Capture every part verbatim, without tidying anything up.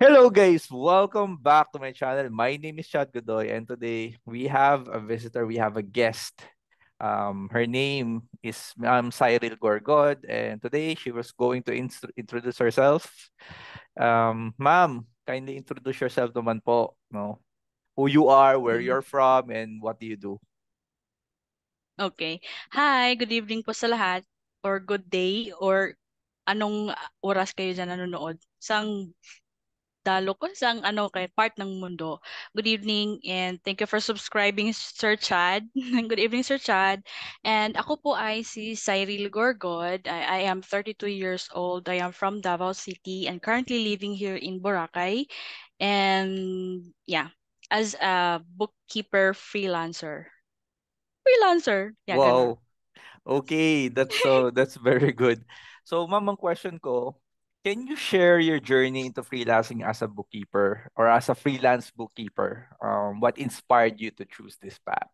Hello guys, welcome back to my channel. My name is Chad Godoy and today we have a visitor, we have a guest. Um, her name is um, Cyril Gorgod and today she was going to ins- introduce herself. Um, ma'am, kindly introduce yourself naman po, no? Who you are, where Mm, you're from, and what do you do? Okay. Hi, good evening po sa lahat or good day or anong ah, oras kayo diyan nanonood. Sang dalo ko, sang ano kay part ng mundo. Good evening and thank you for subscribing, Sir Chad. Good evening, Sir Chad. And ako po ay si Cyril Gorgod. I, I am thirty-two years old. I am from Davao City and currently living here in Boracay. And yeah, as a bookkeeper freelancer. Freelancer. Yeah, ganun. Wow, okay, that's so that's very good. So, ma'am, ang question ko, can you share your journey into freelancing as a bookkeeper or as a freelance bookkeeper? Um, what inspired you to choose this path?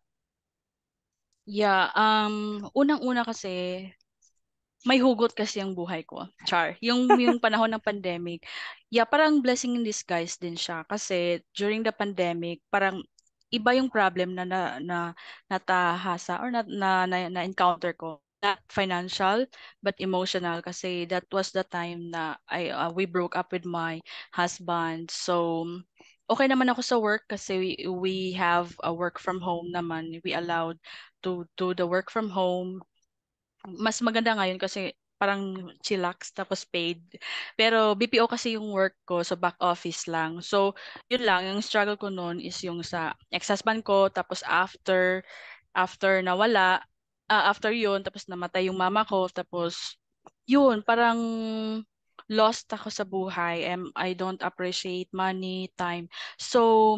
Yeah, um, unang-una kasi, may hugot kasi ang buhay ko. Char. Yung, yung panahon ng pandemic, yeah, parang blessing in disguise din siya. Kasi during the pandemic, parang iba yung problem na na, na natahasa or na, na, na, na encounter ko. Not financial, but emotional. Kasi that was the time na I, uh, we broke up with my husband. So, okay naman ako sa work kasi we, we have a work from home naman. We allowed to do the work from home. Mas maganda ngayon kasi parang chillax tapos paid. Pero B P O kasi yung work ko sa back office lang. So, yun lang, yung struggle ko noon is yung sa ex-husband ko, tapos after, after nawala, ah, after yun, tapos namatay yung mama ko, tapos yun, parang lost ako sa buhay and I don't appreciate money, time. So,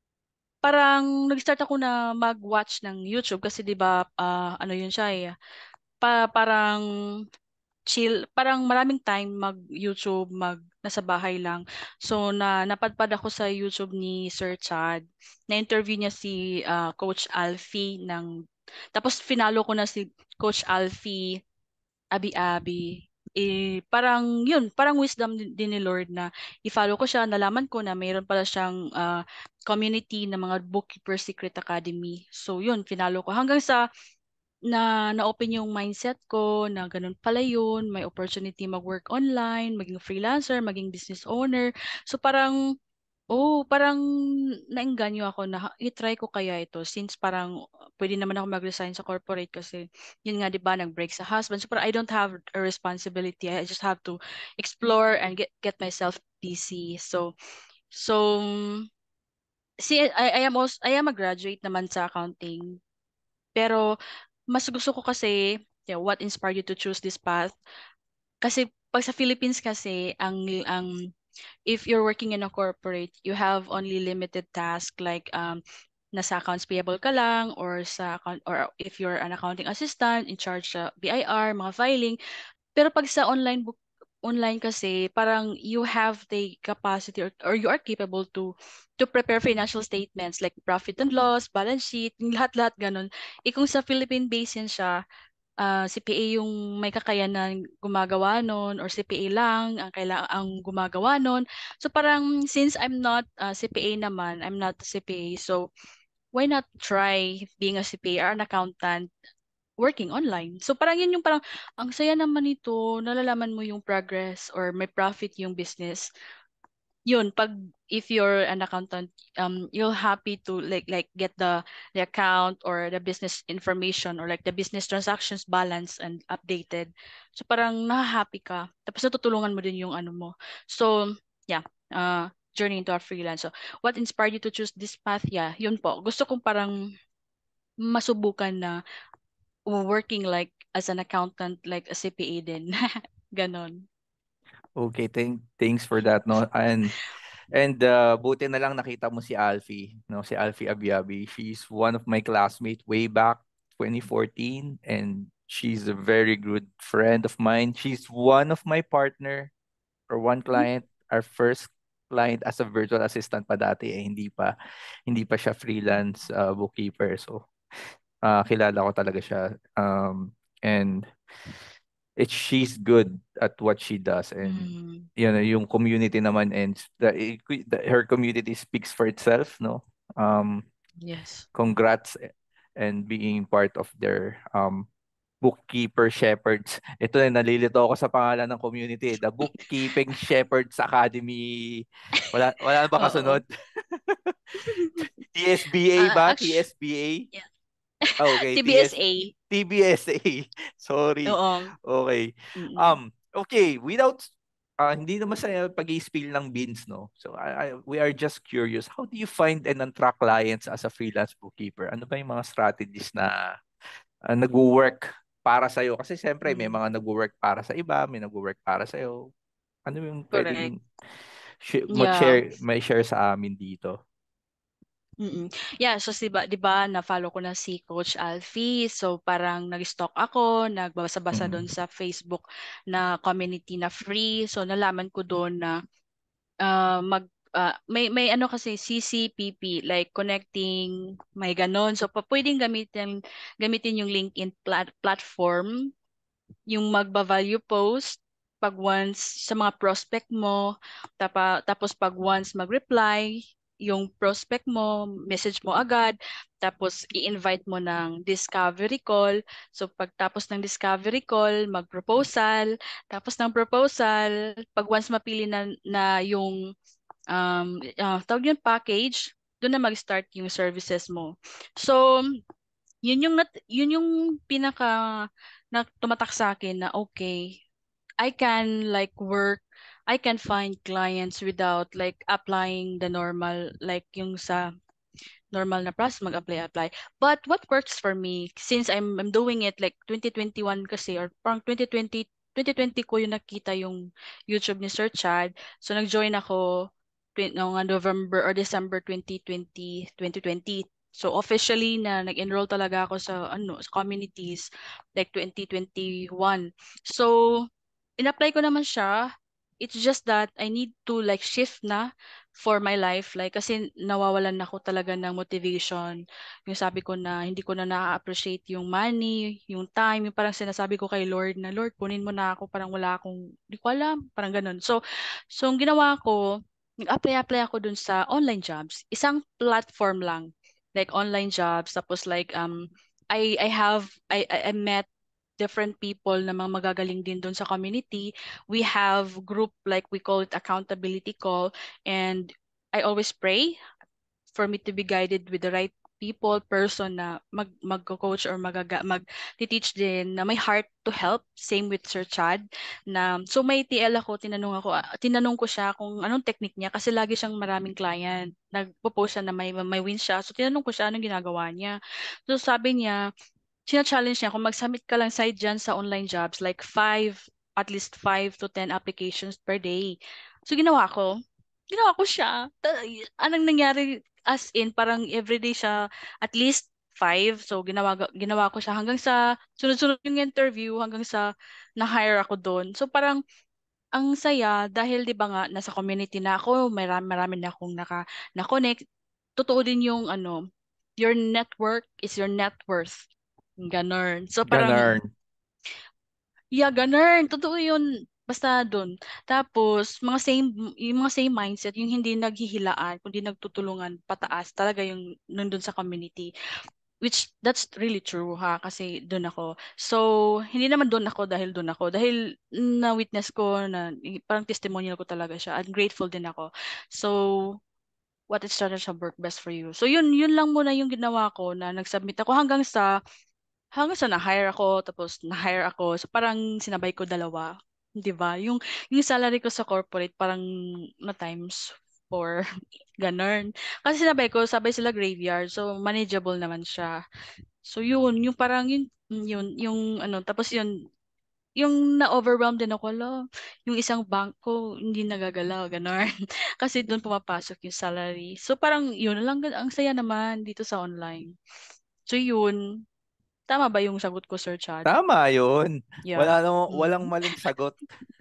parang nag-start ako na mag-watch ng YouTube kasi 'di ba ah, ano yun siya eh, pa parang chill, parang maraming time mag-YouTube, mag nasa bahay lang. So na napadpad ako sa YouTube ni Sir Chad. Na-interview niya si ah, Coach Alfie ng tapos finalo ko na si Coach Alfie abi-abi. Eh, parang yun, parang wisdom din din ni Lord na i-follow ko siya, nalaman ko na mayroon pala siyang ah, community ng mga Bookkeeper Secret Academy. So yun, finalo ko hanggang sa na na-open yung mindset ko na ganun pala yun, may opportunity mag-work online, maging freelancer, maging business owner. So parang, oh, parang naengganyo ako na "Ha, i-try ko kaya ito since parang pwede naman ako mag-resign sa corporate kasi yun nga 'di ba nag-break sa husband. So parang I don't have a responsibility. I just have to explore and get get myself busy. So so see I, I am also I am a graduate naman sa accounting. Pero mas gusto ko kasi, yeah, what inspired you to choose this path? Kasi pag sa Philippines kasi, ang, ang if you're working in a corporate, you have only limited task like um, nasa accounts payable ka lang or sa account or if you're an accounting assistant in charge sa B I R, mga filing. Pero pag sa online book online kasi parang you have the capacity or, or you are capable to to prepare financial statements like profit and loss, balance sheet, yung lahat-lahat ganun. Eh kung sa Philippine basin siya, ah, C P A yung may kakayanan gumagawa nun or C P A lang ang kaila ang gumagawa nun. So parang since I'm not uh, C P A naman, I'm not a C P A, so why not try being a C P A or an accountant working online. So parang yun yung parang ang saya naman nito, nalalaman mo yung progress or may profit yung business. Yun, pag if you're an accountant, um, you'll happy to like like get the the account or the business information or like the business transactions balance and updated. So parang nahahappy ka. Tapos natutulungan mo din yung ano mo. So yeah, uh, journey into a freelance. So what inspired you to choose this path? Yeah, yun po. Gusto kong parang masubukan na working like as an accountant, like a C P A din. Ganon. Okay, thank thanks for that, no. And and uh, buti na lang nakita mo si Alfie, no, si Alfie Abiabi. She's one of my classmates way back twenty fourteen and she's a very good friend of mine. She's one of my partner or one client, our first client as a virtual assistant pa dati eh, hindi pa hindi pa siya freelance uh, bookkeeper. So, uh, kilala ko talaga siya. Um and it's she's good at what she does, and Mm, you know yung community naman, and the, the her community speaks for itself, no. um yes. Congrats, and being part of their um bookkeeper shepherds. Ito na, nalilito ako sa pangalan ng community, the Bookkeeping Shepherds Academy. Wala wala na ba Oo. kasunod? T S B A Ah, ba? actu- T S B A? yeah. Oh, okay, T S T B S A. T B S A. Sorry. Oo. Okay. Mm-mm. Um, okay, without uh, hindi naman sa pag-spill ng beans, no. So I, I we are just curious, how do you find and attract clients as a freelance bookkeeper? Ano ba yung mga strategies na uh, nagwo-work para sa iyo? Kasi siyempre may Mm. mga nagwo-work para sa iba, may nagwo-work para sa iyo. Ano yung Correct. pwedeng sh- Yeah. mag-share, may share sa amin dito? Mm. Yeah, so 'di ba 'di ba na-follow ko na si Coach Alfie. So parang nag-stalk ako, nagbabasa-basa doon Mm. sa Facebook na community na free. So nalaman ko doon na ah, mag ah, may may ano kasi C C P P like connecting, may ganon. So pa, pwedeng gamitin gamitin yung LinkedIn plat- platform, yung magba-value post pag once sa mga prospect mo, tapa, tapos pag once mag-reply yung prospect mo, message mo agad, tapos i-invite mo ng discovery call. So pagtapos ng discovery call, mag-proposal, tapos ng proposal, pag once mapili na, na yung um, uh, tawag yung package, doon na mag-start yung services mo. So, yun yung nat yun yung pinaka na tumatak sa akin na okay, I can like work, I can find clients without like applying the normal like yung sa normal na process, mag-apply-apply. But what works for me, since I'm I'm doing it like twenty twenty-one kasi, or parang twenty twenty, twenty twenty ko yung nakita yung YouTube ni Sir Chad. So nag-join ako twen- noong November or December twenty twenty, twenty twenty. So officially na nag-enroll talaga ako sa ano sa communities like twenty twenty-one. So in-apply ko naman siya. It's just that I need to like shift na for my life, like kasi nawawalan na ako talaga ng motivation. Yung sabi ko na hindi ko na na-appreciate yung money, yung time, yung parang sinasabi ko kay Lord na Lord, kunin mo na ako, parang wala akong, di ko alam, parang ganun. So, so ang ginawa ko, nag-apply-apply ako dun sa online jobs. Isang platform lang, like online jobs, tapos like um I I have I I I met different people na mga magagaling din doon sa community. We have group like we call it accountability call, and I always pray for me to be guided with the right people, person na mag magko-coach or magaga mag-teach din na may heart to help. Same with Sir Chad na so may T L ako, tinanong ako, ah, tinanong ko siya kung anong technique niya kasi lagi siyang maraming client. Nagpo-post siya na may may win siya. So tinanong ko siya anong ginagawa niya. So sabi niya, china-challenge niya kung mag-submit ka lang side dyan sa online jobs, like five, at least five to ten applications per day. So, ginawa ko. Ginawa ko siya. Ta- Anong nangyari, as in, parang everyday siya, at least five. So, ginawa, ginawa ko siya hanggang sa sunod-sunod yung interview, hanggang sa na-hire ako doon. So, parang, ang saya, dahil di ba nga, nasa community na ako, marami, marami na akong naka, na-connect. Totoo din yung, ano, your network is your net worth. Ganon. So parang, Ganun. yeah, ganon. Totoo yun. Basta dun. Tapos, mga same, yung mga same mindset, yung hindi naghihilaan, kundi nagtutulungan pataas, talaga yung nandun sa community. Which, that's really true ha, kasi dun ako. So, hindi naman dun ako dahil dun ako. Dahil na-witness ko na, parang testimonial ko talaga siya. I'm grateful din ako. So, what is strategy work best for you? So, yun, yun lang muna yung ginawa ko na nag-submit ako hanggang sa hanggang sa na-hire ako, tapos na-hire ako. So parang sinabay ko dalawa. 'Di ba? Yung yung salary ko sa corporate parang na times four ganun. Kasi sinabay ko, sabay sila graveyard. So manageable naman siya. So yun, yung parang yun yun yung ano, tapos yun yung na-overwhelm din ako, lo, yung isang bank ko hindi nagagalaw, gano'n. Kasi doon pumapasok yung salary. So parang yun lang, ang saya naman dito sa online. So yun, tama ba yung sagot ko, Sir Chad? Tama yun. Yeah. Wala no, walang Mm. maling sagot.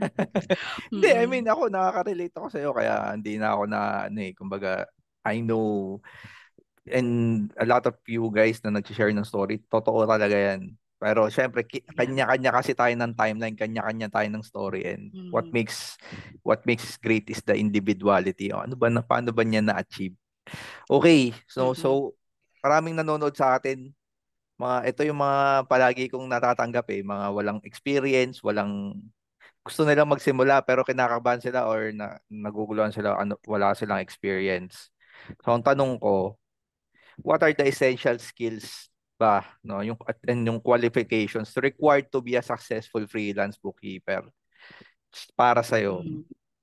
Hindi, I mean, Mm-mm. ako nakaka-relate ako sa'yo, kaya hindi na ako na, ano eh, kumbaga, I know, and a lot of you guys na nag-share ng story, totoo talaga yan. Pero syempre, ki- Yeah. kanya-kanya kasi tayo ng timeline, kanya-kanya tayo ng story, and what Mm, makes what makes great is the individuality. O, ano ba na paano ba niya na-achieve? Okay, so mm, so maraming nanonood sa atin. Mga ito yung mga palagi kong natatanggap eh, mga walang experience, walang gusto nilang magsimula pero kinakabahan sila or na, naguguluhan sila, ano, wala silang experience. So ang tanong ko, what are the essential skills ba, no, yung at and yung qualifications required to be a successful freelance bookkeeper para sa mm.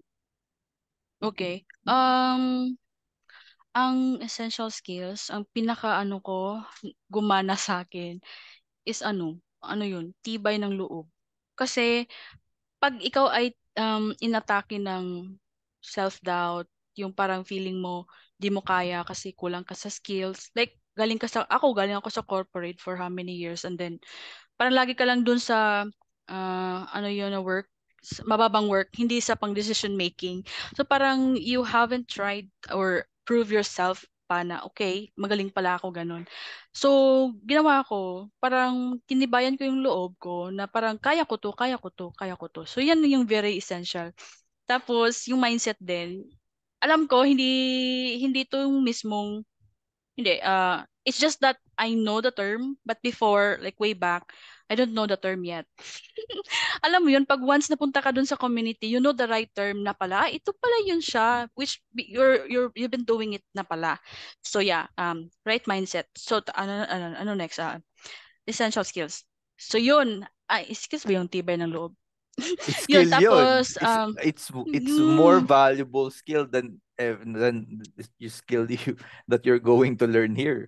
Okay. Um, ang essential skills, ang pinaka-ano ko, gumana sa akin is ano, ano yun, tibay ng loob. Kasi pag ikaw ay um, inatake ng self-doubt, yung parang feeling mo di mo kaya kasi kulang ka sa skills. Like, galing ka sa, ako galing ako sa corporate for how many years, and then parang lagi ka lang dun sa ah, ano yun na work, s- mababang work, hindi sa pang decision making. So parang you haven't tried or prove yourself pa na okay, magaling pala ako ganun. So ginawa ko, parang tinibayan ko yung loob ko na parang kaya ko to, kaya ko to, kaya ko to. So yan yung very essential. Tapos yung mindset din, alam ko hindi hindi to yung mismong hindi, uh, it's just that I know the term, but before, like way back, I don't know the term yet. Alam mo yun, pag once napunta ka dun sa community, you know the right term na pala, "Ah, ito pala yun siya, which be- you're, you're, you've been doing it na pala." So yeah, um, right mindset. So, t- ano, ano, ano next? Uh, essential skills. So yun, ay, skills ba yung tibay ng loob? Yun, skill yun. tapos, It's um, it's it's more mm, valuable skill than eh, than you skill you that you're going to learn here.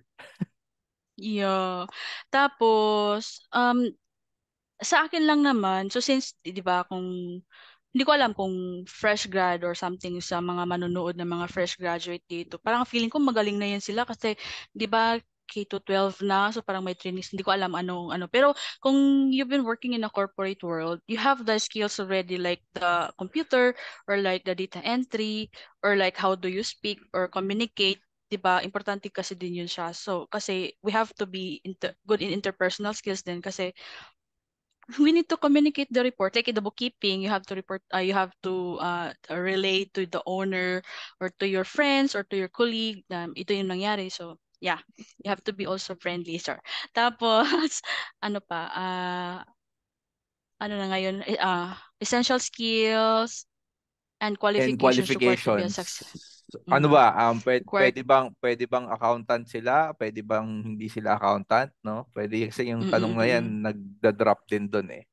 yeah. Tapos, um, sa akin lang naman, so since, di di ba, kung, hindi ko alam kung fresh grad or something sa mga manonood ng mga fresh graduate dito, parang feeling ko magaling na yan sila kasi, di ba, K to twelve na, so parang may trainings, hindi ko alam anong ano. Pero kung you've been working in a corporate world, you have the skills already like the computer or like the data entry or like how do you speak or communicate, 'di ba? Importante kasi din yun siya. So kasi we have to be inter- good in interpersonal skills din kasi we need to communicate the report. Like in the bookkeeping, you have to report, uh, you have to uh, relate to the owner or to your friends or to your colleague. Um, ito yung nangyari. So, yeah, you have to be also friendly, sir. Tapos, ano pa, uh, ano na ngayon, eh, uh, essential skills and And qualifications required to be a qualifications. success. Ano Mm, ba? Um, pwede, required, pwede bang pwede bang accountant sila? Pwede bang hindi sila accountant, no? Pwede kasi yung mm, tanong mm, na yan mm, nagda-drop din doon eh.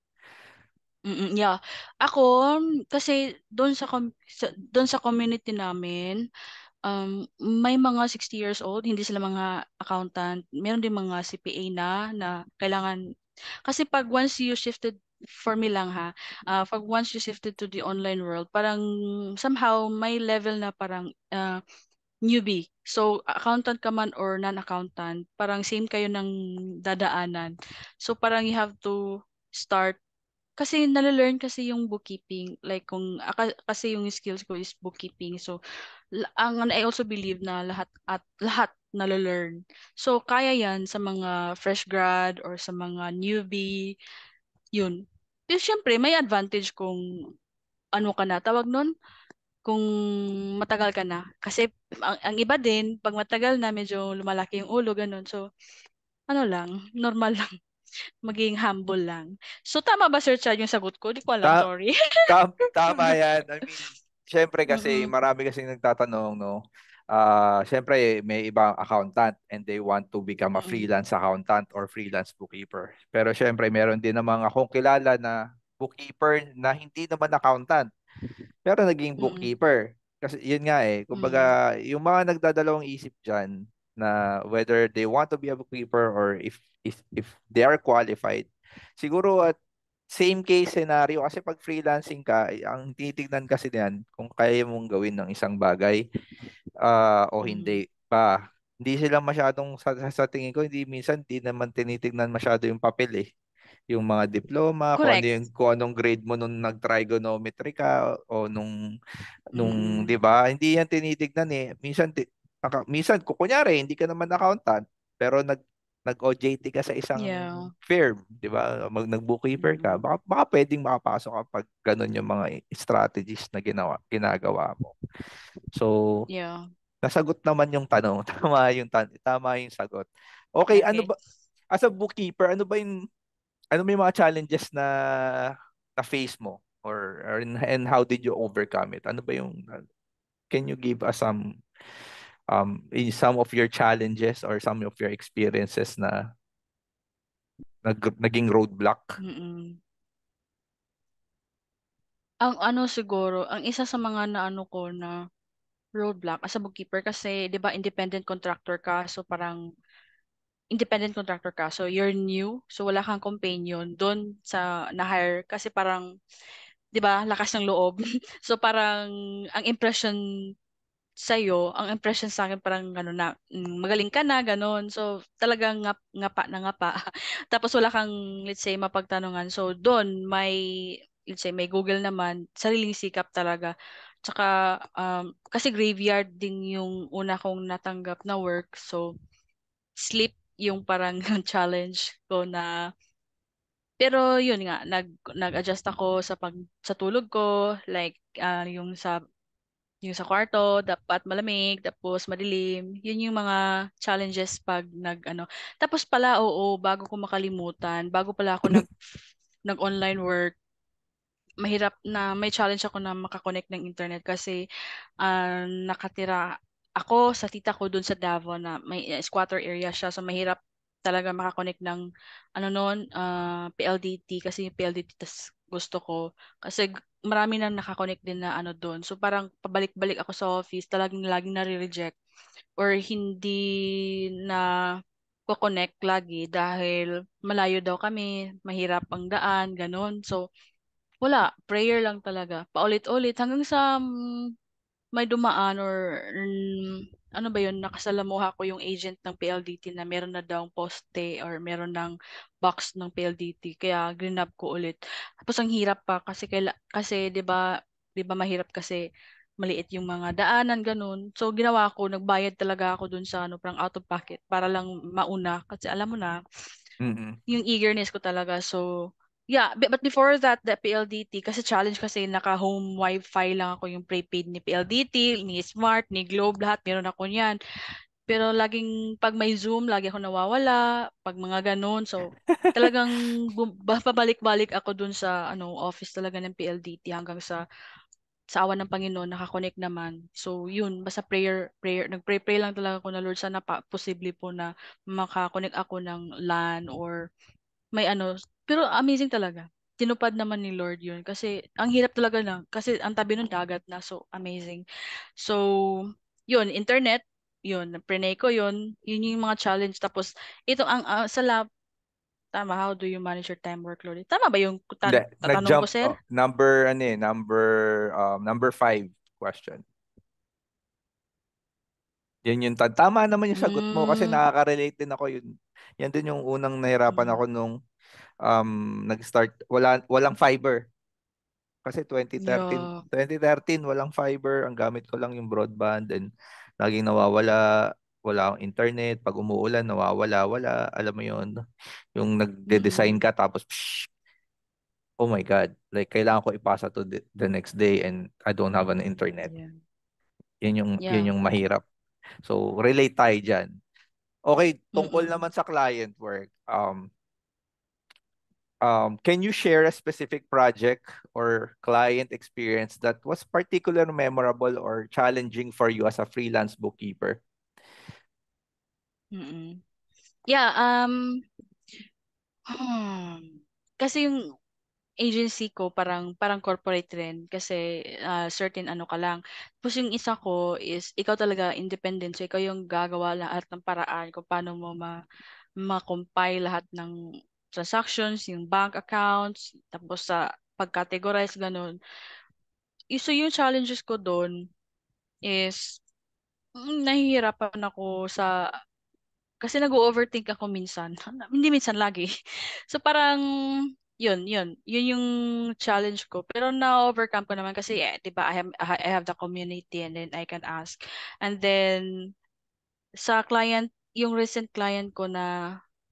mm, mm, yeah. Ako, kasi doon sa, com- sa doon sa community namin, um, may mga sixty years old, hindi sila mga accountant. Meron din mga C P A na na kailangan kasi pag once you shifted for me lang ha, ah, pag once you shifted to the online world, parang somehow may level na parang ah, newbie. So accountant ka man or non-accountant, parang same kayo ng dadaanan. So parang you have to start kasi nale-learn kasi yung bookkeeping, like kung aka kasi yung skills ko is bookkeeping. So, la ang ano, I also believe na lahat at lahat nale-learn. So, kaya 'yan sa mga fresh grad or sa mga newbie, yun. Pero siyempre may advantage kung ano ka na, tawag nun, kung matagal ka na. Kasi ang ang iba din 'pag matagal na medyo lumalaki yung ulo, gano'n. So, ano lang, normal lang, maging humble lang. So, tama ba Sir Chad yung sagot ko? Di ko alam, Ta sorry. tam tama yan. I mean, syempre kasi Mm, marami kasing nagtatanong, no. Ah, syempre may ibang accountant and they want to become a mm, freelance accountant or freelance bookkeeper. Pero syempre meron din namang akong kilala na bookkeeper na hindi naman accountant. Pero naging mm, bookkeeper. Kasi yun nga eh, mm, kumbaga, yung mga nagdadalawang isip dyan na whether they want to be a bookkeeper or if if if they are qualified, siguro at same case scenario kasi pag freelancing ka, eh, ang titignan kasi diyan kung kaya mong gawin ng isang bagay ah, o mm, hindi pa. Hindi sila masyadong sa, sa sa tingin ko, hindi minsan hindi naman tinitignan masyado yung papel eh, yung mga diploma, kung ano correct. yung kung anong grade mo nung nag-trigonometry ka o nung nung Mm, 'di ba? Hindi yan tinitignan eh. Minsan ti, aka- minsan kung kunyari hindi ka naman accountant pero nag nag-O J T ka sa isang Yeah. firm, di ba? Mag nag-bookkeeper ka, Mm. baka, baka pwedeng makapasok ka pag ganun yung mga strategies na ginawa, ginagawa mo. So, Yeah. nasagot naman yung tanong. Tama yung tan tama yung sagot. Okay, ano Okay. ba as a bookkeeper, ano ba yung ano ba yung mga challenges na na face mo or, or and and how did you overcome it? Ano ba yung can you give us some um in some of your challenges or some of your experiences na nag, naging roadblock? Mm. Ang ano siguro, ang isa sa mga naano ko na roadblock as a bookkeeper kasi 'di ba independent contractor ka, so parang independent contractor ka, so you're new, so wala kang companion dun sa na-hire kasi parang 'di ba lakas ng loob. So parang ang impression sa'yo, ang impression sa akin parang ano na, hmm, magaling ka na gano'n. So talagang ngap ngapa na ngapa. Tapos wala kang let's say mapagtanungan. So dun may let's say may Google naman, sariling sikap talaga. Tsaka, um, kasi graveyard din yung una kong natanggap na work. So sleep yung parang challenge ko na pero yun nga nag nag-adjust ako sa pag sa tulog ko like, ah, yung sa yung sa kwarto dapat malamig tapos madilim, yun yung mga challenges 'pag nag-ano. Tapos pala, oo, bago ko makalimutan, bago pala ako nag nag-online work, mahirap na may challenge ako na maka-connect ng internet kasi, ah, nakatira ako sa tita ko dun sa Davao na may eh, squatter area siya, so mahirap talaga maka-connect ng ano nun, ah, P L D T kasi yung P L D T tas gusto ko kasi g marami ng naka-connect din na ano dun. So parang pabalik-balik ako sa office talagang laging nare-reject or hindi na ko-connect lagi dahil malayo daw kami, mahirap ang daan, gano'n. So wala, prayer lang talaga, paulit-ulit hanggang sa, hmm, may dumaan or hmm, ano ba yun, nakasalamuha ko yung agent ng P L D T na meron na daw poste or meron ng box ng P L D T kaya grinab ko ulit. Tapos ang hirap pa kasi kaila kasi 'di ba 'di ba mahirap kasi maliit yung mga daanan gano'n. So ginawa ko, nagbayad talaga ako dun sa ano, parang out of pocket para lang mauna kasi alam mo na Mm. yung eagerness ko talaga. So, yeah, bu- but before that, the P L D T, kasi challenge kasi naka-home wifi lang ako yung prepaid ni P L D T, ni Smart, ni Globe, lahat meron ako niyan. Pero laging pag may Zoom, lagi ako nawawala, pag mga ganun. So, talagang bum- ba- pabalik-balik ako dun sa ano office talaga ng P L D T hanggang sa sa awan ng Panginoon naka-connect naman. So, yun, basta prayer, prayer, nagpray-pray lang talaga ako na Lord, sana pa, posible po na maka-connect ako ng LAN or may ano, pero amazing talaga. Tinupad naman ni Lord 'yun kasi ang hirap talaga na kasi ang tabi ng dagat na, so amazing. So, 'yun internet, 'yun prinay ko 'yun, 'yun yung mga challenge tapos ito ang, ah, sa lap tama, how do you manage your time workload? Tama ba yung Hindi, tan tatanong ko, nag-jump sir? oh, number ano eh, number um, number five question. Yun yung ta- tama naman yung sagot mo kasi Hmm, nakaka-relate din ako yun. Yan din yung unang nahirapan mm, ako nung um nag-start wala walang fiber. Kasi twenty thirteen yeah, twenty thirteen walang fiber, ang gamit ko lang yung broadband and laging nawawala, wala akong internet, pag umuulan nawawala, wala, alam mo yun. Yung nagde-design mm, ka tapos psh, oh my God, like kailangan ko ipasa to the, the next day and I don't have an internet. yeah, Yun yung yun yeah, yung mahirap. So relate tayo diyan. Okay, tungkol mm, naman sa client work, um, um, can you share a specific project or client experience that was particularly memorable or challenging for you as a freelance bookkeeper? mm. Yeah, um, hmm, kasi yung agency ko parang parang corporate rin kasi, ah, certain ano ka lang. Tapos yung isa ko is ikaw talaga independent, so ikaw yung gagawa lahat ng paraan kung paano mo ma ma-compile lahat ng transactions, yung bank accounts, tapos sa pag-categorize gano'n. Y so yung challenges ko dun is, mm, nahihirapan ako sa kasi nag-o-overthink ako minsan, hindi minsan, lagi. So parang yun, yun, yun yung challenge ko pero na-overcome ko naman kasi, eh, 'di ba I have I have the community and then I can ask. And then sa client yung recent client ko na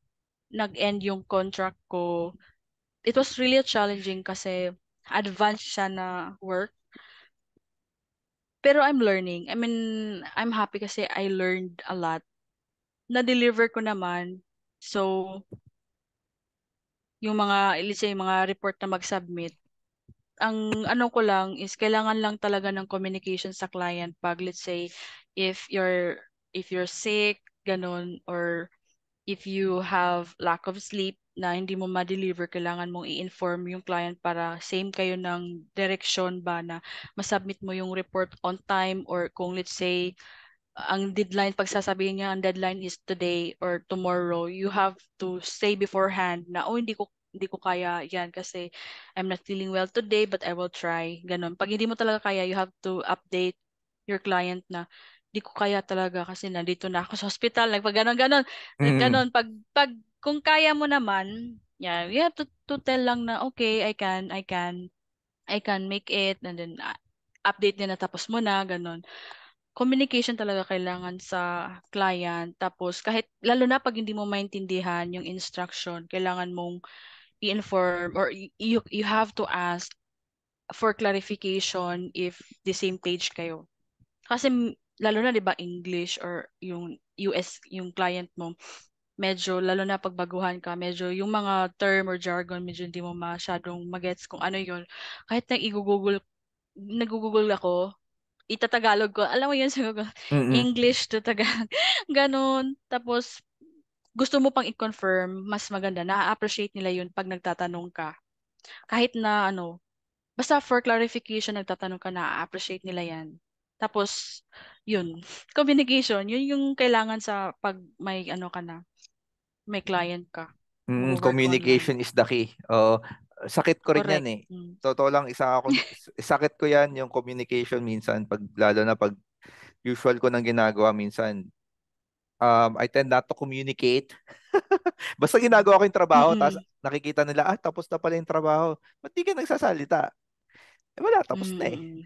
nag-end yung contract ko, it was really challenging kasi advanced siya na work. Pero I'm learning. I mean, I'm happy kasi I learned a lot. Na-deliver ko naman. So, yung mga, let's say, mga report na mag-submit, ang ano ko lang is kailangan lang talaga ng communication sa client pag, let's say, if you're if you're sick, ganun, or if you have lack of sleep na hindi mo ma-deliver, kailangan mong i-inform yung client para same kayo ng direction ba na masubmit mo yung report on time, or kung let's say ang deadline, pag sasabihin niya ang deadline is today or tomorrow, you have to say beforehand na, oh, hindi ko hindi ko kaya yan kasi I'm not feeling well today but I will try. Ganon. Pag hindi mo talaga kaya, you have to update your client na hindi ko kaya talaga kasi nandito na ako sa hospital. Like, pag ganon, ganon. Like, Mm. ganon. Pag, pag, kung kaya mo naman, yeah, you have to, to tell lang na, okay, I can, I can, I can make it, and then uh, update din na tapos mo na, ganon. Communication talaga kailangan sa client. Tapos kahit lalo na pag hindi mo maintindihan yung instruction, kailangan mong i-inform, or y- you you have to ask for clarification if the same page kayo. Kasi m- lalo na 'di ba English or yung U S yung client mo, medyo lalo na pag baguhan ka, medyo yung mga term or jargon medyo hindi mo masyadong magets kung ano yun. Kahit na i-google, nag-google ako, itatagalog ko. Alam mo yun, sabi ko, Mm. English to Tagalog. Ganon. Tapos, gusto mo pang i-confirm, mas maganda. Na-appreciate nila yun pag nagtatanong ka. Kahit na ano, basta for clarification, nagtatanong ka, na-appreciate nila yan. Tapos, yun. Communication, yun yung kailangan sa pag may ano ka na, may client ka. Mm, Mag-work online. communication is the key. Oo. Sakit ko rin yan Correct. eh. Mm. Totoo lang, isa ako, sakit ko yan yung communication minsan, pag, lalo na pag usual ko nang ginagawa minsan. Um, I tend not to communicate. Basta ginagawa ko yung trabaho, tapos Mm-mm. nakikita nila, ah, tapos na pala yung trabaho. Ba't di ka nagsasalita? Eh, wala, tapos na eh. Mm-mm.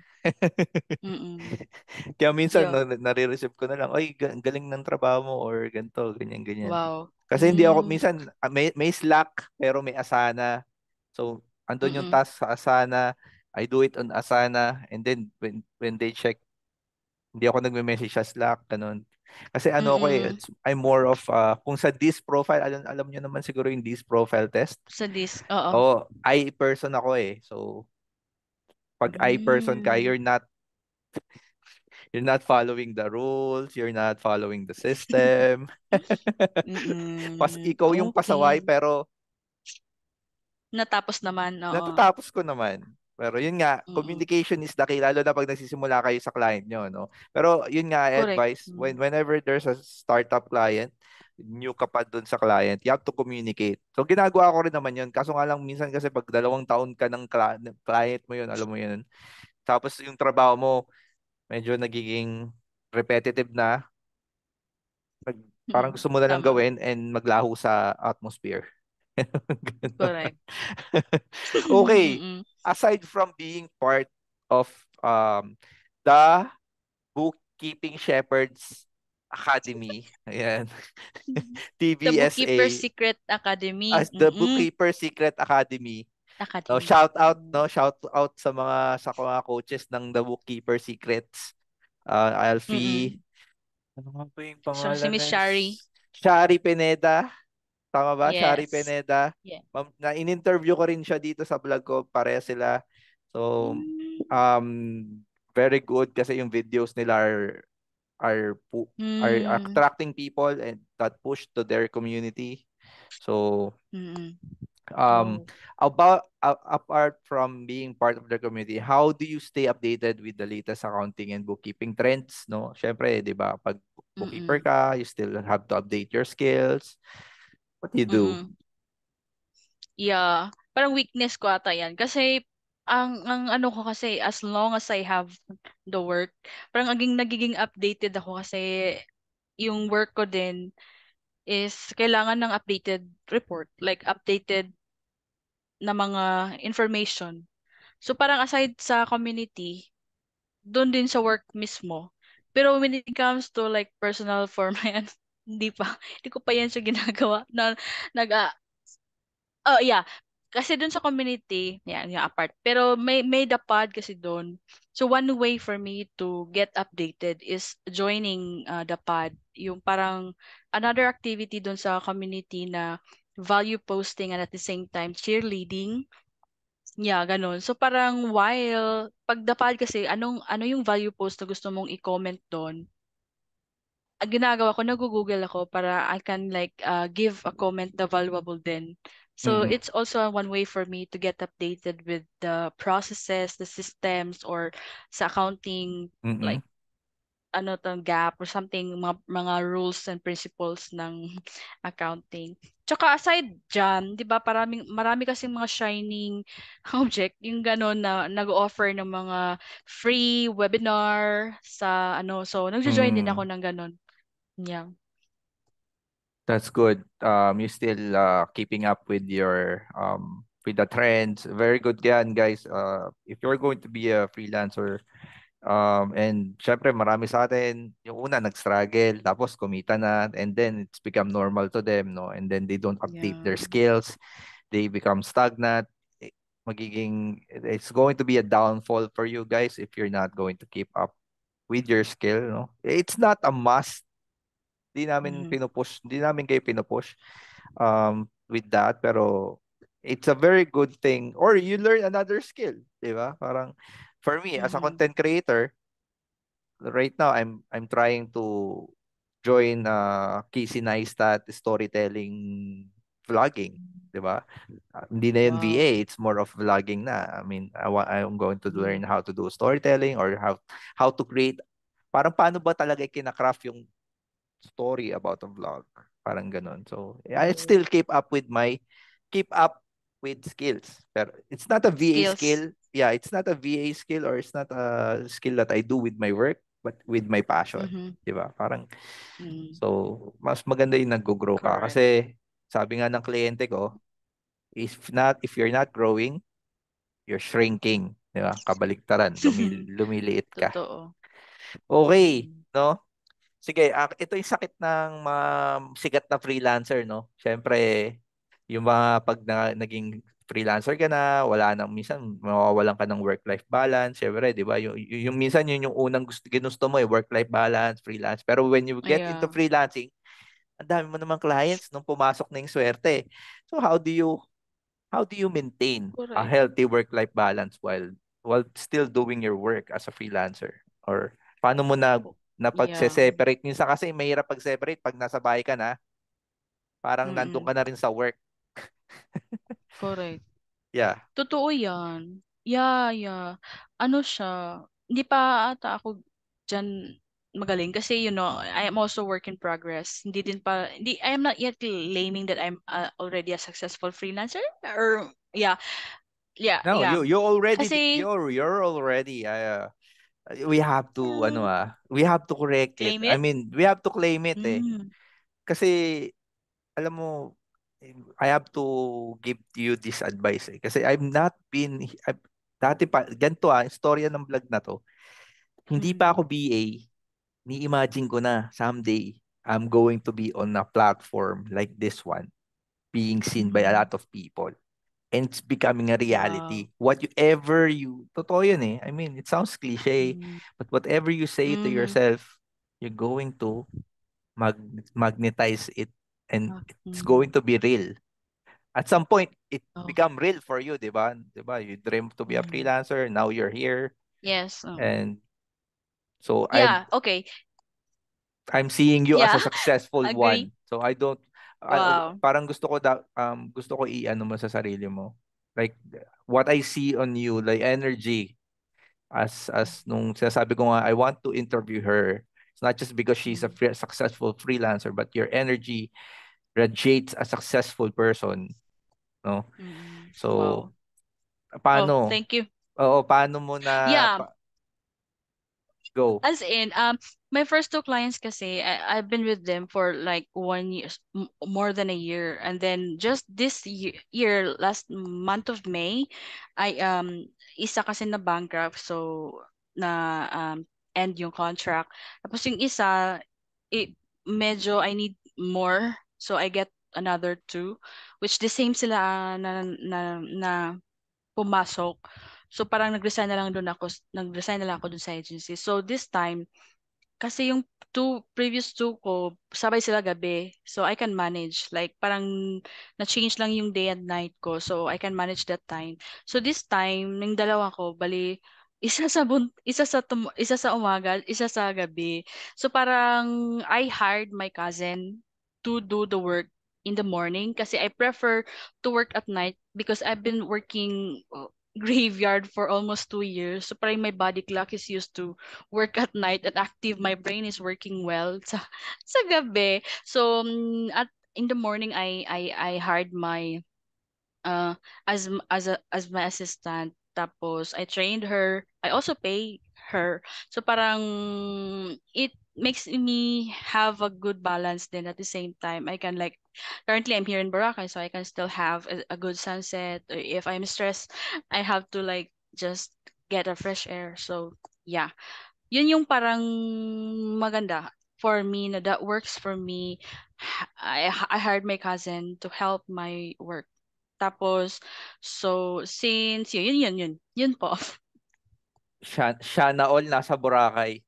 Mm-mm. Kaya minsan, Yeah. na, nare-receive ko na lang, ay, ga- ang galing ng trabaho mo, or ganito, ganyan, ganyan. Wow. Kasi hindi ako, Mm. minsan, ah, may, may Slack, pero may Asana. So, andun yung Mm-mm. task sa Asana, I do it on Asana, and then when when they check, hindi ako nagme-message sa Slack, ganun. Kasi ano ako eh, Mm-mm. it's- I'm more of, uh, kung sa this profile, alam, alam niyo naman siguro yung this profile test. Sa disk, oo. Oo, I person ako eh. So, pag I person ka, Mm. you're not you're not following the rules, you're not following the system. Pas Mm. ikaw yung pasaway, Okay. pero Natapos naman, oo. natatapos ko naman. Pero yun nga, Mm. communication is the key, lalo na pag nagsisimula kayo sa client nyo, no? Pero yun nga, Correct. advice, when, Mm. whenever there's a startup client, new ka pa dun sa client, you have to communicate. So ginagawa ko rin naman yun. Kaso nga lang minsan kasi pag dalawang taon ka ng cli- ng client mo yun, alam mo yun. Tapos yung trabaho mo, medyo nagiging repetitive na. Nag, parang Mm. gusto mo na lang Tama. gawin and maglaho sa atmosphere. Ganon. Correct. Okay, Mm-mm. aside from being part of um, the Bookkeeping Shepherds Academy, ayan, The Bookkeeper T B S A, Secret Academy. as the Mm-mm. Bookkeeper Secret Academy. No, Academy. shout out, Mm. no, shout out sa mga sa mga coaches ng the Bookkeeper Secrets. Uh, Alfie, Mm-mm. ano nga ba yung So, si pangalan Miss na Shari. Shari Pineda. Tama ba? Shari Yes. Pineda. Yeah. Ma'am, na in-interview ko rin siya dito sa vlog ko. Pareha sila. So, Mm. um, very good kasi yung videos nila are are pu- are Mm. attracting people and that push to their community. So, Mm-mm. um, Oh. about a- apart from being part of the community, how do you stay updated with the latest accounting and bookkeeping trends? No, syempre, 'di ba? Pag bookkeeper Mm-mm. ka, you still have to update your skills. What do you do? Mm-mm. Yeah, parang weakness ko ata yan. Kasi, ang, ang ano ko kasi, as long as I have the work, parang aging nagiging updated ako kasi yung work ko din is kailangan ng updated report, like updated na mga information. So parang aside sa community, doon din sa work mismo. Pero when it comes to like personal for my hindi pa, hindi ko pa yan siya ginagawa. Na, nag, ah, oh yeah, kasi dun sa community, yan, yung apart. Pero may, may the pod kasi dun. So one way for me to get updated is joining uh, the pod. Yung parang another activity dun sa community na value posting and at the same time cheerleading. Yeah, ganun. So parang while pag the pod kasi anong ano yung value post na gusto mong i-comment doon, ang ginagawa ko, nag-google ako para I can like uh, give a comment na valuable din. So Mm-mm. it's also one way for me to get updated with the processes, the systems, or sa accounting, Mm-mm. like ano tong gap or something, mga, mga rules and principles ng accounting. Tsaka aside dyan, di ba, paraming, marami kasing mga shining object, yung gano'n na nag-offer ng mga free webinar sa ano, so nagjo-join din ako Mm. ng gano'n. Yeah. That's good. Um, you still uh, keeping up with your um with the trends. Very good yan, guys. Uh, if you're going to be a freelancer, um, and syempre marami sa atin, yung una nag-struggle, tapos kumita na, and then it's become normal to them, no? And then they don't update Yeah. their skills, they become stagnant. Eh, Magiging, it's going to be a downfall for you guys if you're not going to keep up with your skill, no? It's not a must. Di namin Mhm. pinupush, di namin kayo pinupush um with that, pero it's a very good thing, or you learn another skill, di ba? Parang for me as a Mhm. content creator, right now I'm I'm trying to join uh Casey Neistat storytelling vlogging, di ba? Uh, hindi na yun V A, Wow. it's more of vlogging na. I mean, I wa- I'm going to learn Mhm. how to do storytelling, or how how to create, parang paano ba talaga kinacraft yung story about a vlog. Parang ganun. So, I Oh. still keep up with my, keep up with skills. Pero it's not a V A Skills. skill. Yeah, it's not a V A skill, or it's not a skill that I do with my work, but with my passion. Mhm. Di ba? Parang, Mhm. so, mas maganda yung nag-grow ka. Correct. Kasi, sabi nga ng kliyente ko, if not, if you're not growing, you're shrinking. Di ba? Kabaliktaran, lumil, lumiliit ka. Totoo. Okay, Mhm. no? Sige, ah, ito yung sakit ng mga sikat na freelancer, no? Siyempre, yung mga pag na, naging freelancer ka na, wala nang, minsan mawawalan ka ng work-life balance. Siyempre, di ba? Yung, yung, yung minsan yun yung unang gusto, ginusto mo, eh, work-life balance, freelance. Pero when you get into Yeah. freelancing, ang dami mo namang clients nung pumasok na yung swerte. So how do you how do you maintain a Correct. healthy work-life balance while while still doing your work as a freelancer? Or paano mo na Yeah. napagse-separate? Minsan kasi mahirap pag-separate pag nasa bahay ka na, parang nandun ka Mm. na rin sa work. Correct. Yeah. Totoo yan. Yeah, yeah. Ano siya, hindi pa ata ako dyan magaling kasi you know, I am also work in progress. Hindi din pa, hindi, I am not yet claiming that I'm uh, already a successful freelancer or yeah, yeah, No, yeah. you you already di- Kasi you're you're already uh, we have to ano uh, ah, we have to correct it. claim I it. mean, we have to claim it eh. Mm, Kasi alam mo, I have to give you this advice eh. Kasi I've not been, I've, dati pa, ganito ah, istorya ng vlog na to. Hindi pa mm, ako B A, ni-imagine ko na someday I'm going to be on a platform like this one, being seen by a mm. lot of people. And it's becoming a Wow. reality. What you ever you, totoo yun eh. I mean, it sounds cliche, Mm, but whatever you say to mm, yourself, you're going to mag magnetize it, and ah, it's mm, going to be real. At some point, it oh, become real for you, di ba? Di ba? You dream to be a mm. freelancer, now you're here. Yes. Um, And so I'm yeah. Okay. I'm seeing you as Yeah. a successful Agree. one. So I don't I, Wow. parang gusto ko da, um gusto ko i-ano mo sa sarili mo. Like what I see on you, like energy, as as nung sinasabi ko nga I want to interview her. It's not just because she's a Mm, free, successful freelancer, but your energy radiates a successful person, no? mm. So Wow. Oh, paano? thank you. Oo, paano mo na Yeah. pa, go? As in, um, my first two clients kasi, I, I've been with them for like one year, m- more than a year. And then just this year, year, last month of May, I, um, isa kasi na bankrupt. So, na, um, end yung contract. Tapos yung isa, it, medyo I need more. So I get another two, which the same sila na na na pumasok. So parang nag-resign na lang doon ako, nag-resign na lang ako doon sa agency. So this time, kasi yung two previous two ko sabay sila gabi, so I can manage, like parang na-change lang yung day and night ko, so I can manage that time. So this time ng dalawa ko bali isa sa bun isa sa tum- isa sa umaga, isa sa gabi. So parang I hired my cousin to do the work in the morning kasi I prefer to work at night because I've been working uh, graveyard for almost two years. So parang my body clock is used to work at night and active. My brain is working well sa sa gabi. So mm, at in the morning I I I hired my uh as m- as a as my assistant. Tapos I trained her. I also pay her. So parang it makes me have a good balance. Then at the same time I can like currently I'm here in Boracay, so I can still have a, a good sunset. Or if I'm stressed, I have to like just get a fresh air. So yeah, yun yung parang maganda for me na that works for me. Ha- I, I hired my cousin to help my work. Tapos, so since yun, yun, yun, yun, yun po. Siya, siya na all nasa Boracay.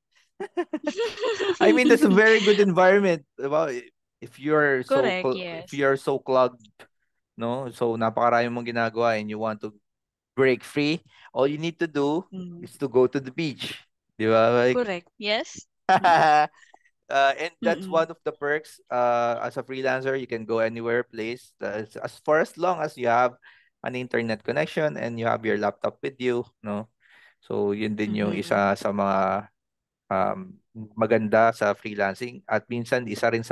I mean, that's a very good environment. Diba? If you're so Correct, cl- if yes. you're so clogged, no? So napakarami mong ginagawa and you want to break free, all you need to do Mm. is to go to the beach. Di ba? Like, Correct, yes. Mm. uh, and that's Mm-mm. one of the perks. Uh, as a freelancer, you can go anywhere, place, uh, as as for as long as you have an internet connection and you have your laptop with you, no? So yun din yung Mm-mm. isa sa mga um, maganda sa freelancing at minsan isa rin sa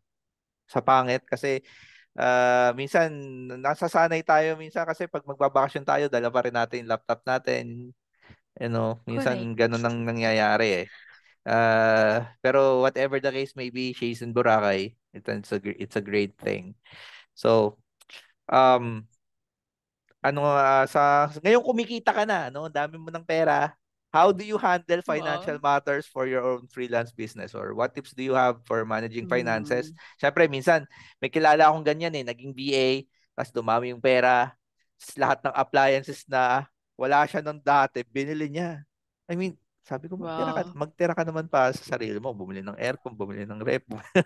sa pangit kasi ah, minsan nasasanay tayo minsan kasi pag magbabakasyon tayo dala pa rin natin yung laptop natin, you know, Correct. minsan ganun ang nangyayari eh. Ah, pero whatever the case may be, she's in Boracay. It's, it's a gr- it's a great thing. So, um ano ah, sa ngayong kumikita ka na, no? Ang dami mo ng pera. How do you handle Wow. financial matters for your own freelance business or what tips do you have for managing finances? Mm. Siyempre, minsan may kilala akong ganyan eh, naging B A, tapos dumami yung pera, tas lahat ng appliances na wala siya nung dati, binili niya. I mean, sabi ko magtira ka, Wow. magtira ka naman pa sa sarili mo, bumili ng aircon, bumili ng rep.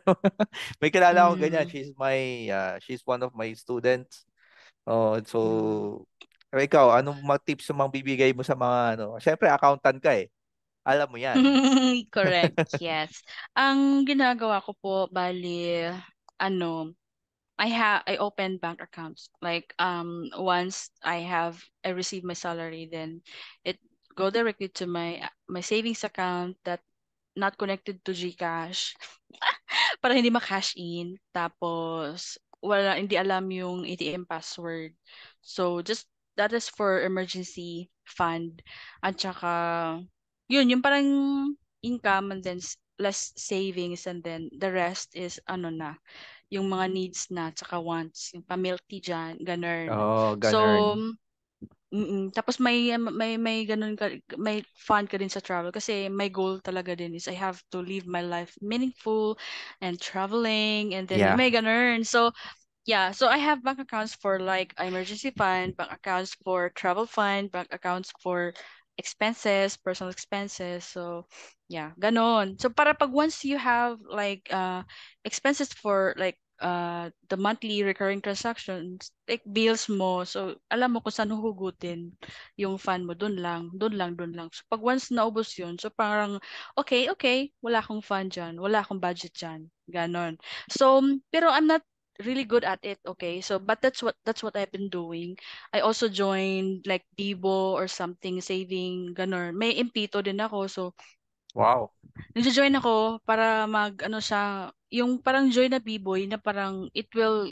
May kilala akong ganyan. Mm. She's my uh, she's one of my students. Oh, so Mm. eh, ikaw, anong mga tips yung mga bibigay mo sa mga ano? Siyempre, accountant ka eh. Alam mo yan. Correct, yes. Ang ginagawa ko po, bali, ano, I have I open bank accounts. Like um once I have I receive my salary, then it go directly to my my savings account that not connected to GCash para hindi ma-cash in. Tapos wala hindi alam yung A T M password. So just that is for emergency fund. At saka yun, yung parang income and then s- less savings, and then the rest is ano na yung mga needs na tsaka wants, yung pa-milk tea dyan, ganun. Oh, So, ganun. mm, tapos may um, may may ganun ka, may fun ka din sa travel kasi my goal talaga din is I have to live my life meaningful and traveling, and then Yeah. may ganun. So, yeah, so I have bank accounts for like emergency fund, bank accounts for travel fund, bank accounts for expenses, personal expenses. So, yeah, ganon. So para pag once you have like uh expenses for like uh the monthly recurring transactions, like bills mo, so alam mo kung saan huhugutin yung fund mo, dun lang, dun lang, dun lang. So pag once naubos yun, so parang okay, okay, wala akong fund dyan, wala akong budget dyan, ganon. So, pero I'm not really good at it, okay? So but that's what that's what I've been doing. I also joined like Bibo or something, saving ganun. May Impito din ako. So Wow. nagjo-join ako para mag ano siya, yung parang join na Biboy na parang it will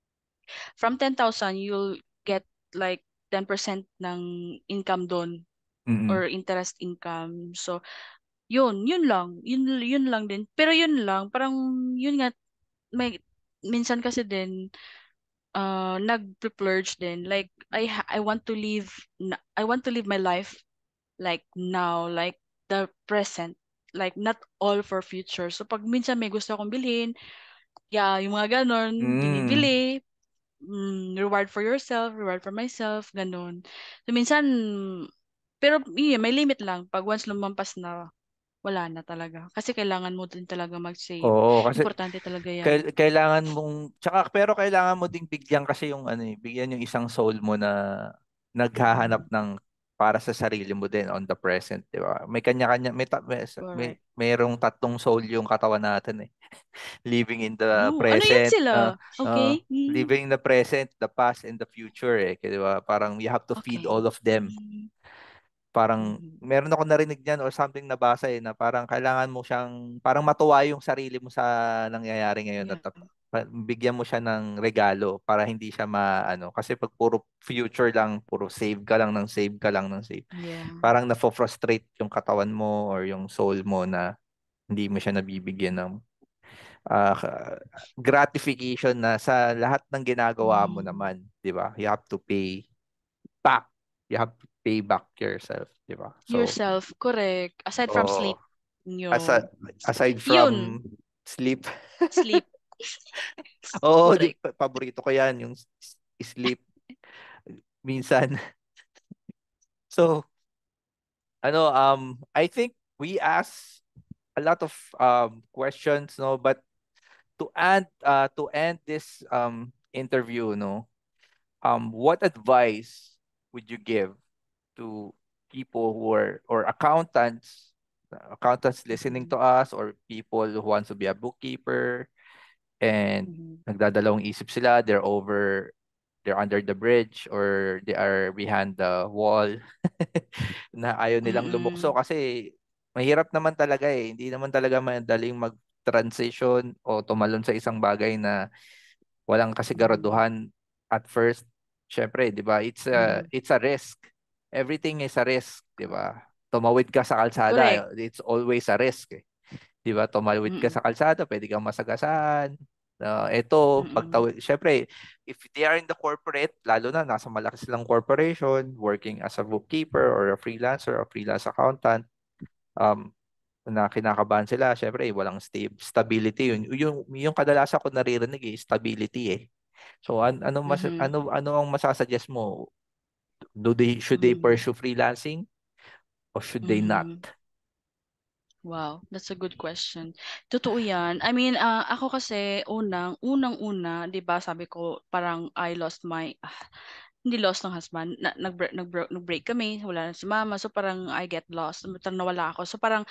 from ten thousand you'll get like ten percent ng income doon Mm-mm. or interest income. So yun, yun lang. Yun yun lang din. Pero yun lang, parang yun nga may minsan kasi din uh nag-plurge din, like I ha- I want to live na- I want to live my life like now, like the present. like not all for future. So pag minsan may gusto akong bilhin, yeah, yung mga ganon, Mm. binibili, mm, reward for yourself, reward for myself, ganon. So minsan, pero yun, may limit lang. Pag once lumampas na, wala na talaga. Kasi kailangan mo din talaga mag-save. Oo, kasi Importante talaga yan. kail- kailangan mong tsaka pero kailangan mo ding bigyan kasi yung ano eh, bigyan yung isang soul mo na naghahanap Mm, ng para sa sarili mo din on the present, di ba? May kanya-kanya may, ta- may, may correct. mayroong tatlong soul yung katawan natin eh. Living in the Oh, ano yan present, uh, sila? uh, Okay. Mm, living in the present, the past and the future eh, di ba? Parang you have to feed okay. all of them. Mm, Parang mhm, meron ako narinig niyan or something nabasa eh na parang kailangan mo siyang parang matuwa yung sarili mo sa nangyayari ngayon at yeah. at- pa- bigyan mo siya ng regalo para hindi siya maano kasi pag puro future lang puro save ka lang ng save ka lang ng save Yeah. parang nafo-frustrate yung katawan mo or yung soul mo na hindi mo siya nabibigyan ng ah, gratification na sa lahat ng ginagawa mo Mm. naman, 'di ba? You have to pay back. You have to pay back yourself, 'di ba? So, Yourself, correct. Aside from oo. sleep, yun. Asa, aside Yun, from sleep, sleep. oo, di, Correct. pa- paborito ko 'yan, yung s- s- sleep minsan. So, ano, um, I think we asked a lot of um questions, no, but to end uh to end this um interview, no, um, what advice would you give to people who are or accountants accountants listening Mhm, to us or people who wants to be a bookkeeper and mhm, nagdadalawang isip sila, they're over they're under the bridge or they are behind the wall na ayaw nilang lumukso mm, kasi mahirap naman talaga eh, hindi naman talaga madaling mag-transition o tumalon sa isang bagay na walang mhm, kasiguraduhan at first. Syempre, 'di ba? It's a mhm. it's a risk. Everything is a risk, 'di ba? Tumawid ka sa Correct. kalsada, it's always a risk, eh. 'Di ba? Tumawid ka Mm, sa kalsada, pwede kang masagasaan. Uh, ito, mm, pagtawid, syempre, if they are in the corporate, lalo na nasa malaki silang corporation, working as a bookkeeper or a freelancer or freelance accountant, um, na kinakabahan sila, syempre, walang sta- stability yun. Yung, yung kadalasan ko naririnig eh, stability eh. So an ano mas mhm, ano ano ang masasuggest mo? Do they should they mhm, pursue freelancing or should they not? mhm. Wow, that's a good question. Totoo 'yan. I mean, ah, ako kasi unang unang-una, 'di ba, sabi ko parang I lost my ah, hindi lost ng husband, na nag-break nag-bro nag-break kami, wala na si mama, so parang I get lost, parang nawala ako. So parang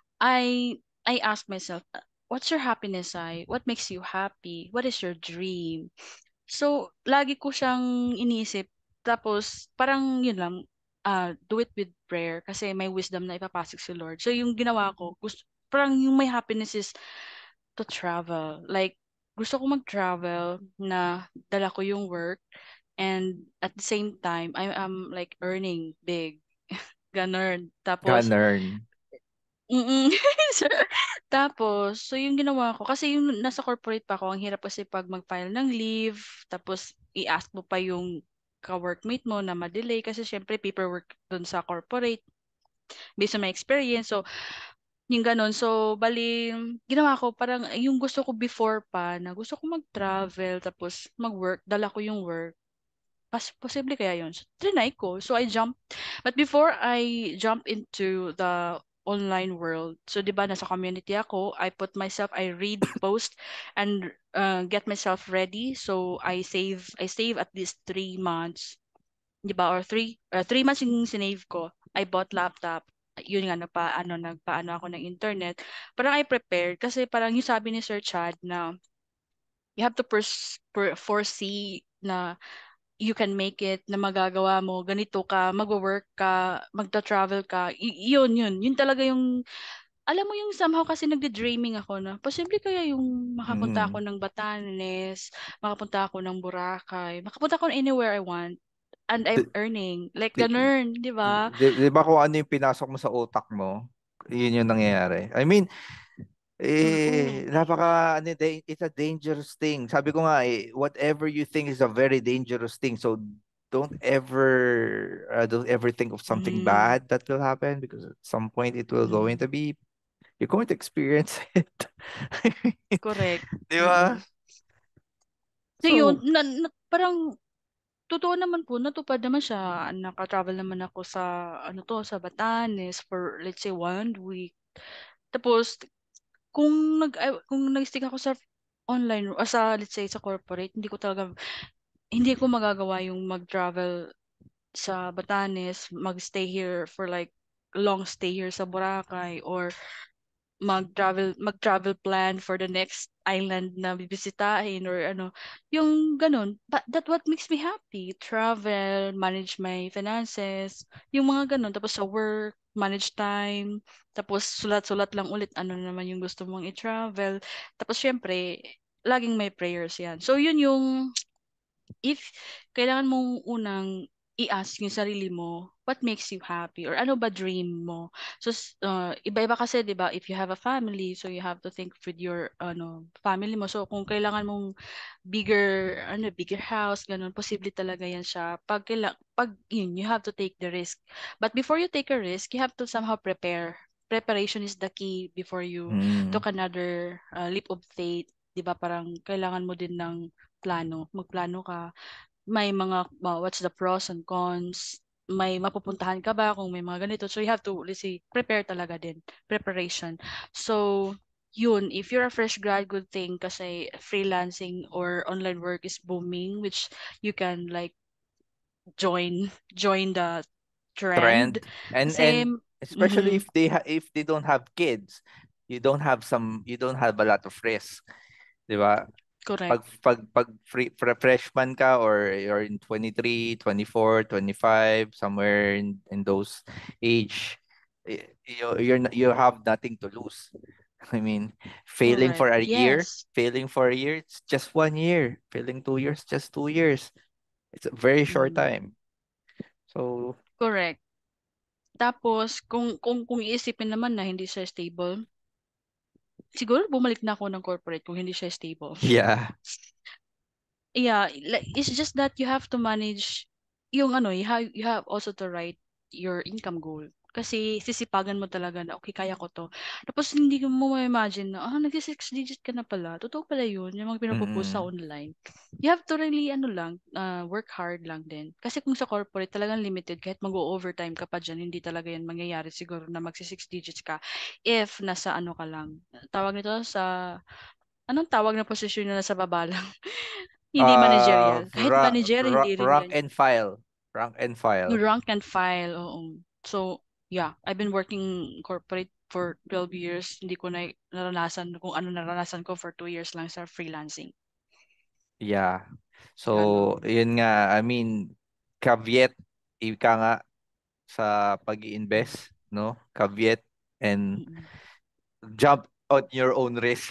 I I ask myself, uh, "What's your happiness side? What makes you happy? What is your dream?" So, lagi ko siyang iniisip tapos parang yun lang, ah, do it with prayer kasi may wisdom na ipapasok si Lord. So, yung ginawa ko gus parang yung my happiness is to travel. Like, gusto ko mag-travel na dala ko yung work and at the same time, I am like earning big, gano'n. Tapos Ganun. mm, sir. Tapos, so yung ginawa ko kasi yung nasa corporate pa ako ang hirap kasi 'pag mag-file ng leave, tapos i-ask mo pa yung ka-workmate mo na ma-delay kasi siyempre paperwork dun sa corporate based on my experience. So, yung gano'n. So, bale ginawa ko parang yung gusto ko before pa na gusto ko mag-travel tapos mag-work, dala ko yung work. Pas posible kaya yun? So, triny ko. So, I jumped but before I jump into the online world, so 'di ba nasa community ako, I put myself, I read post and uh, get myself ready. So, I save I save at least three months, 'di ba? Or three uh, three months yung sinave ko. I bought laptop. Yun nga nagpaano nagpaano ako ng internet. Parang I prepared kasi parang yung sabi ni Sir Chad na you have to pers- per- foresee na you can make it, na magagawa mo, ganito ka, magwo-work ka, magta-travel ka, y- yun, yun. Yun talaga yung, alam mo yung somehow kasi nagde-dreaming ako na, posible kaya yung makapunta ako Mm. ng Batanes, makapunta ako ng Boracay, makapunta ako anywhere I want, and Di, I'm earning. Like, di, ganun, di ba? di, di ba kung ano yung pinasok mo sa utak mo, yun yung nangyayari. I mean, True. eh, napaka, ano, da- it's a dangerous thing. Sabi ko nga, eh, whatever you think is a very dangerous thing. So, don't ever, uh, don't ever think of something Mm, bad that will happen because at some point it will going mm, to be. you're going to experience it. I mean, Correct. di ba? Mm. So yun, So, na, na- parang totoo naman po, natupad naman siya. Naka-travel naman ako sa, ano to, sa Batanes for, let's say, one week. Tapos, kung nag, ay, kung nag-stick ako sa online, o sa, let's say, sa corporate, hindi ko talaga, hindi ko magagawa yung mag-travel sa Batanes, mag-stay here for like, long stay here sa Boracay, or mag-travel mag-travel plan for the next island na bibisitahin or ano, yung ganun. But that what makes me happy. Travel, manage my finances, yung mga ganun. Tapos sa work, manage time, tapos sulat-sulat lang ulit ano naman yung gusto mong i-travel. Tapos syempre, laging may prayers yan. So yun yung if kailangan mong unang i-ask yung sarili mo, what makes you happy? Or ano ba dream mo? So, s- uh, iba-iba kasi, di ba? If you have a family, so you have to think with your ano family mo. So, kung kailangan mong bigger, ano, bigger house, ganun, posible talaga yan siya. Pag, kaila, pag yun, you have to take the risk. But before you take a risk, you have to somehow prepare. Preparation is the key before you mm, took another uh, leap of faith. Di ba? Parang kailangan mo din ng plano. Magplano ka, may mga uh, what's the pros and cons, may mapupuntahan ka ba kung may mga ganito, so you have to, let's say, prepare talaga din, preparation. So yun, if you're a fresh grad, good thing kasi freelancing or online work is booming, which you can like join join the trend trend. And kasi. and especially Mhm, if they ha- if they don't have kids, you don't have some you don't have a lot of risk, 'di ba? correct. Pag pag pag free, fre- freshman ka, or you're in twenty three, twenty four, twenty five, somewhere in in those age, y- you you're n- you have nothing to lose. I mean, failing Correct, for a year, yes. failing for a year, it's just one year. Failing two years, just two years. It's a very short Mhm, time. So, correct. Tapos kung kung kung iisipin naman na hindi siya stable, siguro bumalik na ako ng corporate kung hindi siya stable. yeah. Yeah, like it's just that you have to manage yung ano, you have you have also to write your income goal. Kasi sisipagan mo talaga na, okay, kaya ko to. Tapos hindi mo ma-imagine na, ah, nag-six digit ka na pala. Totoo pala yun, yung mga pinapopost sa Mm, online. You have to really, ano lang, uh, work hard lang din. Kasi kung sa corporate, talagang limited. Kahit mag-overtime ka pa dyan, hindi talaga yan mangyayari siguro na magsi-six digits ka if nasa ano ka lang. Tawag nito sa, anong tawag na posisyon na nasa baba lang? Hindi uh, managerial. Kahit ra- managerial, ra- hindi rin rank yan. and file. Rank and Yung file. rank and file, oo. So, yeah, I've been working corporate for twelve years. Hindi ko na naranasan kung ano naranasan ko for two years lang sa freelancing. Yeah. So, Ganon. yun nga, I mean, caveat, ika nga sa pag-iinvest, no? Caveat and Mm-mm. jump on your own risk.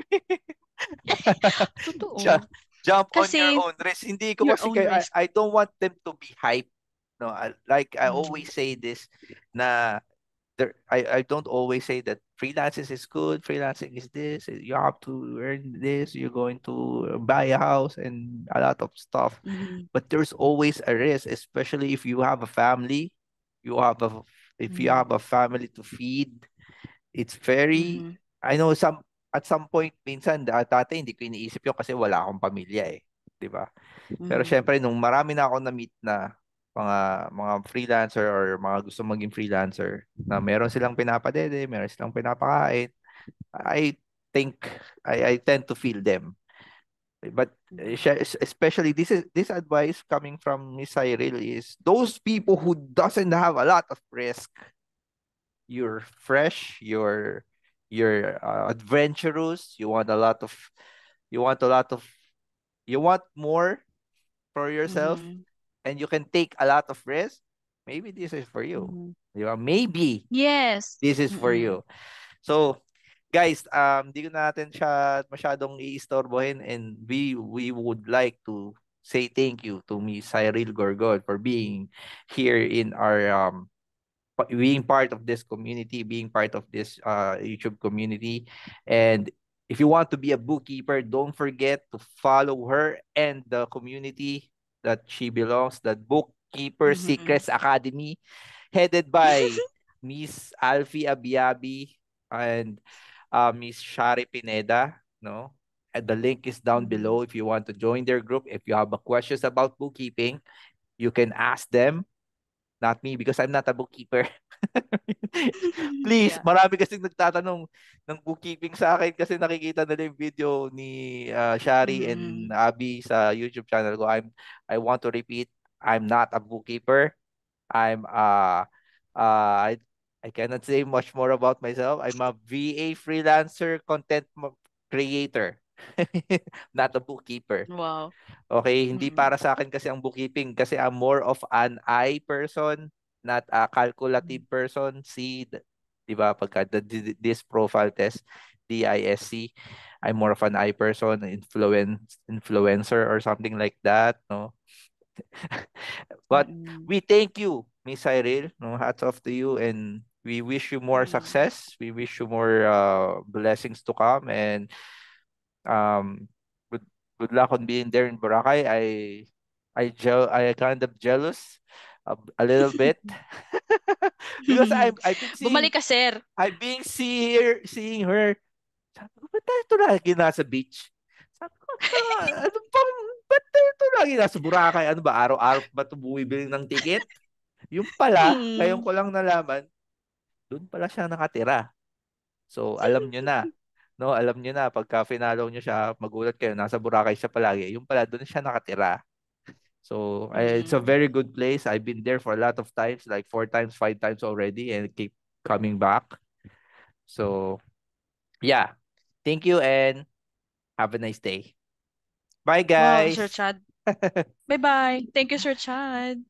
Ju- Totoo. Jump on your Kasi, own risk. Hindi ko your kasi own kay I, risk. I don't want them to be hyped. No, I, like I Mm-hmm. always say this, na there I, I don't always say that freelancing is good, freelancing is this, you have to earn this, you're going to buy a house and a lot of stuff. Mm-hmm. But there's always a risk, especially if you have a family, you have a if you Mm-hmm. have a family to feed. It's very, Mm-hmm. I know some at some point minsan da- dati hindi ko iniisip yun kasi wala akong pamilya eh, 'di ba? Pero Mm-hmm. syempre nung marami na ako na meet na mga mga freelancer or mga gusto maging freelancer na meron silang pinapadede, meron silang pinapakain, I think I I tend to feel them. But uh, Mm-hmm. siya- especially this is this advice coming from Miss Cyril is those people who doesn't have a lot of risk. You're fresh, you're you're uh, adventurous, you want a lot of you want a lot of you want more for yourself, Mm-hmm. and you can take a lot of risk. Maybe this is for you. Mm-hmm. Di ba? Maybe Yes. this is for Mm-mm. you. So, guys, um, di ko natin siya masyadong iistorbohin, and we we would like to say thank you to Miss Cyril Gorgon for being here in our um pa- being part of this community, being part of this uh, YouTube community. And if you want to be a bookkeeper, don't forget to follow her and the community that she belongs, the Bookkeeper Mm-hmm. Secrets Academy, headed by Miss Alfie Abiabi. and uh, Miss Shari Pineda, no? And the link is down Mm-hmm. below if you want to join their group. If you have a questions about bookkeeping, you can ask them, not me because I'm not a bookkeeper. Please, Yeah. marami kasing nagtatanong ng bookkeeping sa akin kasi nakikita nila yung video ni uh, Shari and Mm-hmm. Abby sa YouTube channel ko. I'm I want to repeat, I'm not a bookkeeper. I'm uh uh I I cannot say much more about myself. I'm a V A freelancer content mo- creator. Not a bookkeeper. Wow. Okay, hindi Mm-hmm. para sa akin kasi ang bookkeeping kasi I'm more of an I person, not a calculative person. See, the- 'di ba, pagka the, the- this profile test, D I S C, I'm more of an I person, influence influencer or something like that, no? But Mm-hmm. we thank you, Miss Cyril. No, hats off to you, and we wish you more Mm-hmm. success. We wish you more uh, blessings to come, and um, good good luck on being there in Boracay. I I je- I kind of jealous a, a little bit because I'm I've been seeing Bumalik ka, sir. I've been see her, seeing her. Sabi ko, ba't tayo ito lagi nasa beach? Sabi ko, "Ah, ano bang, ba't tayo ito lagi nasa Boracay? Ano ba, araw-araw ba ito bumibili ng ticket?" Yung pala, ngayon Mm. ko lang nalaman, doon pala siya nakatira. So, alam nyo na. No, alam nyo na, pagka finalo nyo siya, magulat kayo, nasa Boracay siya palagi. Yung pala, doon siya nakatira. So, eh, it's a Mm. very good place. I've been there for a lot of times, like four times, five times already, and keep coming back. So, yeah. Thank you and have a nice day. Bye, Wow, Sir guys. Chad. Bye-bye. Thank you, Sir Chad.